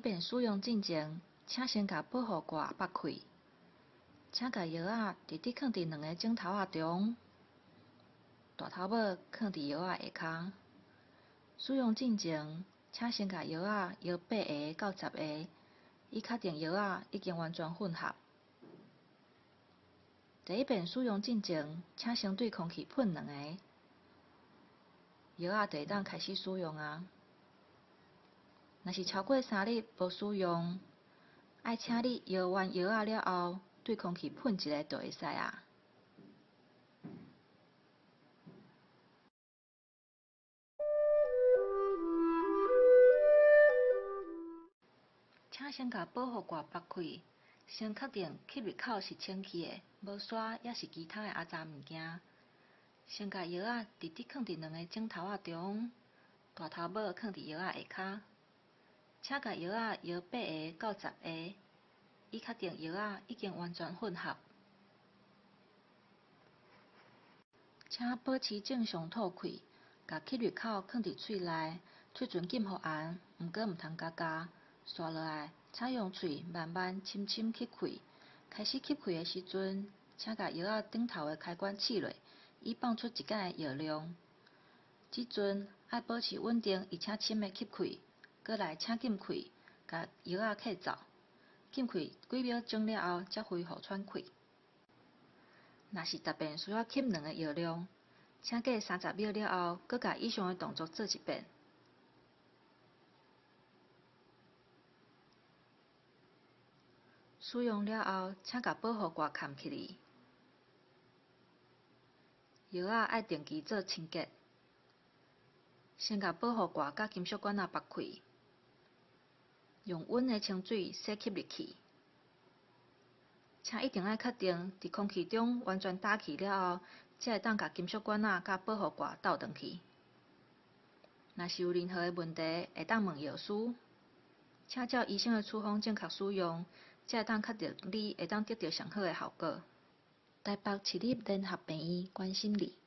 便使用进前，请先甲保护挂拔开，请甲药仔直直放伫2个枕头仔中，大头尾放伫药仔下骹。使用进前，请先甲药仔摇8下到10下，以确定药仔已经完全混合。第一遍使用进前，请先对空气喷2下，药仔就会当开始使用啊。若是超过3日无使用，爱请你摇完药仔了后，对空气喷1下就会使啊。请先甲保护挂拔开，先确定吸入口是清气的，无沙也是其他的阿杂物件。先甲药仔直直放伫2个枕头仔中，大头尾放伫药仔下骹。请甲药仔摇8下到10下，以确定药仔已经完全混合。请保持正常吐气，甲吸入口放伫喙内，喙唇紧互按，毋过毋通夹夹。刷落来，请用喙慢慢深深吸气。开始吸气的时阵，请甲药仔顶头的开关试落，以放出一解的药量。即阵爱保持稳定而且深的吸气，过来请禁气，甲药仔吸走。禁气几秒钟了后，才恢复喘气。若是逐遍需要吸2个药量，请过30秒了后，搁甲以上的动作做一遍。使用了后，请甲保护挂盖起来。药仔爱定期做清洁。先甲保护挂甲金属管仔拔开，用温的清水洗吸入去。请一定要确定伫空气中完全打气了后，才会当甲金属管仔甲保护挂倒转去。若是有任何的问题，会当问药师。请照医生的处方正确使用，才会当确定你会当得到上好的效果。台北市立联合病院关心你。